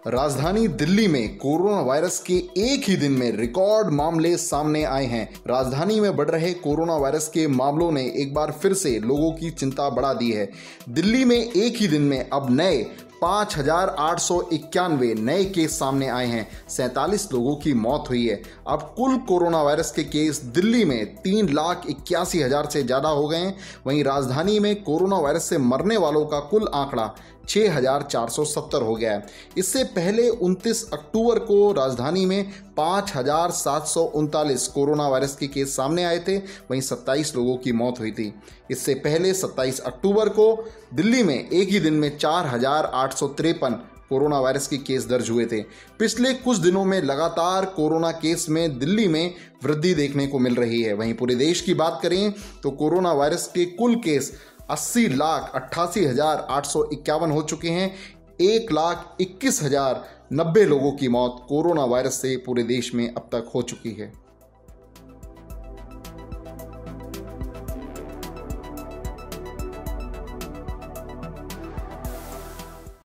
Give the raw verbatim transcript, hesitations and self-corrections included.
राजधानी दिल्ली में corona virus के एक ही दिन में रिकॉर्ड मामले सामने आए हैं। राजधानी में बढ़ रहे कोरोना वायरस के मामलों ने एक बार फिर से लोगों की चिंता बढ़ा दी है। दिल्ली में एक ही दिन में अब नए पाँच हजार आठ सौ इक्यानवे नए केस सामने आए हैं। सैंतालीस लोगों की मौत हुई है। अब कुल कोरोना वायरस के केस दिल्ली में तीन लाख इक्यासी हजार से ज़्यादा हो गए हैं। वहीं राजधानी में कोरोना वायरस से मरने वालों का कुल आंकड़ा छः हजार चार सौ सत्तर हो गया है। इससे पहले उनतीस अक्टूबर को राजधानी में पाँच हजार सात सौ उनतालीस कोरोना वायरस के केस सामने आए थे। वहीं सत्ताईस लोगों की मौत हुई थी। इससे पहले सत्ताईस अक्टूबर को दिल्ली में एक ही दिन में चार हजार आठ सौ तिरपन कोरोना वायरस के केस दर्ज हुए थे। पिछले कुछ दिनों में लगातार कोरोना केस में दिल्ली में वृद्धि देखने को मिल रही है। वहीं पूरे देश की बात करें तो कोरोना वायरस के कुल केस अस्सी लाख अट्ठासी हजार आठ सौ इक्यावन हो चुके हैं। एक लाख इक्कीस हजार नब्बे लोगों की मौत कोरोना वायरस से पूरे देश में अब तक हो चुकी है।